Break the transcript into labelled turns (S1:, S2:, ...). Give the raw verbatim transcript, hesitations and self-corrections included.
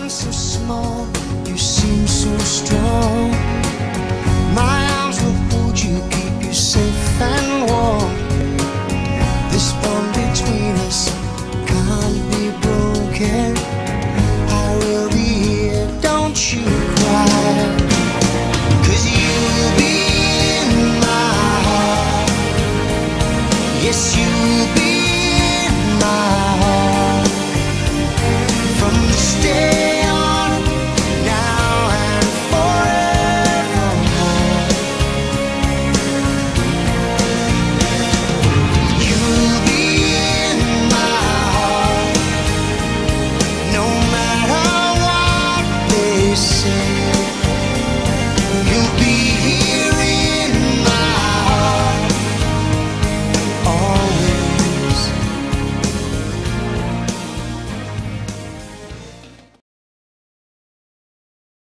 S1: so small, you seem so strong. My arms will hold you, keep you safe and warm. This bond between us can't be broken.